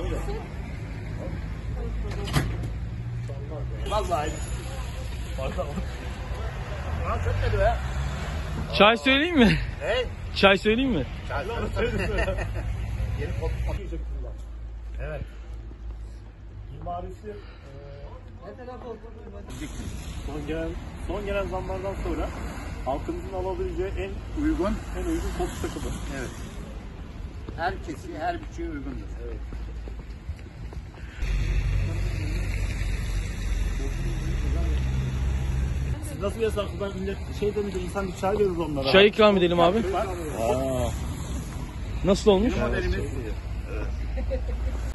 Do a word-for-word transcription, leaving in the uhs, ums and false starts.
Vallahi. Ulan çok kötü be. Çay söyleyeyim mi? Hey. Çay söyleyeyim mi? Çay söyle. Yeni kopma. Evet. Mimarisi e, son gelen son gelen zamlardan sonra halkımızın alabileceği en Uygun. en uygun koltuk takımı. Evet. Herkesi, her bütçeye uygundur. Evet. Siz nasıl yasaksınız? Millet şey denince insan bir çay verir onlara. Çay ikram edelim abi. Aa. Nasıl olmuş? Modelimiz. Evet.